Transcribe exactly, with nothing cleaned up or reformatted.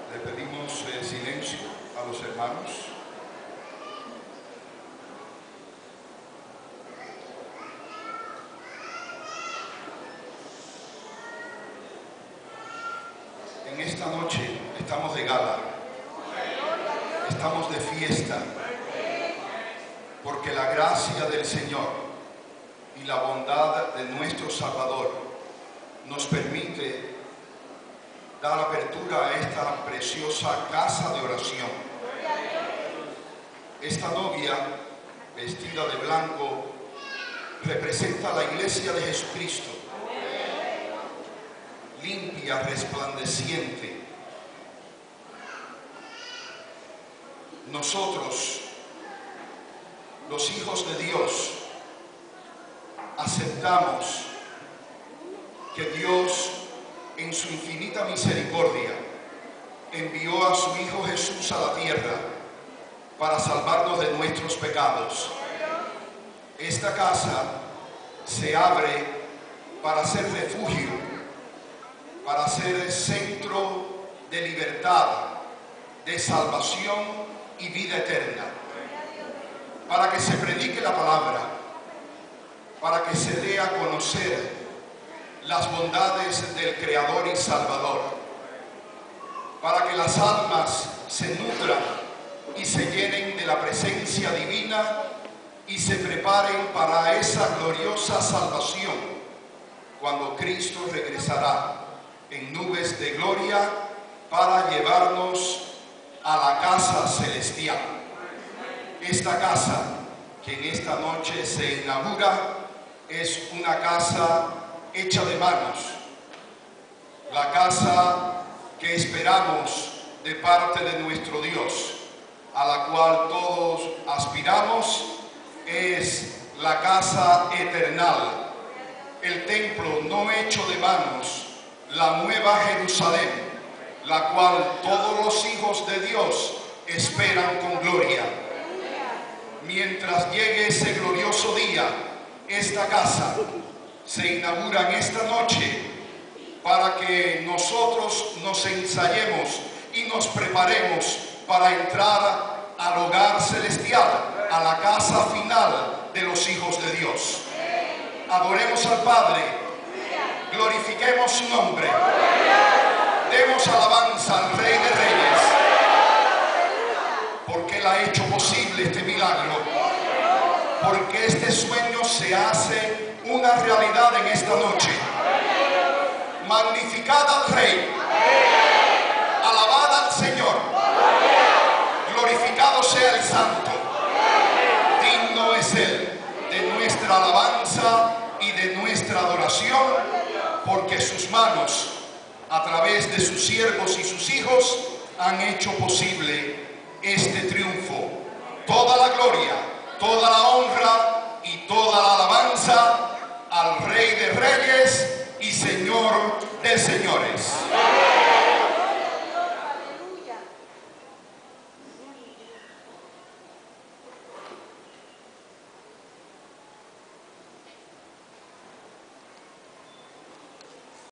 Le pedimos eh, silencio a los hermanos. En esta noche estamos de gala, estamos de fiesta, porque la gracia del Señor y la bondad de nuestro Salvador nos permite dar apertura a esta preciosa casa de oración. Esta novia, vestida de blanco, representa a la iglesia de Jesucristo, limpia, resplandeciente. Nosotros, los hijos de Dios, aceptamos que Dios, en su infinita misericordia, envió a su Hijo Jesús a la tierra para salvarnos de nuestros pecados. Esta casa se abre para ser refugio, para ser centro de libertad, de salvación y vida eterna, para que se predique la palabra, para que se dé a conocer las bondades del Creador y Salvador, para que las almas se nutran y se llenen de la presencia divina y se preparen para esa gloriosa salvación cuando Cristo regresará en nubes de gloria para llevarnos a la casa celestial. Esta casa que en esta noche se inaugura es una casa hecha de manos, la casa que esperamos de parte de nuestro Dios, a la cual todos aspiramos, es la casa eternal, el templo no hecho de manos, la nueva Jerusalén, la cual todos los hijos de Dios esperan con gloria. Mientras llegue ese glorioso día, esta casa se inaugura en esta noche para que nosotros nos ensayemos y nos preparemos para entrar al hogar celestial, a la casa final de los hijos de Dios. Adoremos al Padre, glorifiquemos su nombre, demos alabanza al Rey de Reyes, porque Él ha hecho posible este milagro, porque este sueño se hace una realidad en esta noche. Magnificad al Rey, alabad al Señor, glorificado sea el Santo. Digno es Él de nuestra alabanza y de nuestra adoración, porque sus manos, a través de sus siervos y sus hijos, han hecho posible este triunfo. Toda la gloria, toda la honra y toda la alabanza al Rey de Reyes y Señor de Señores.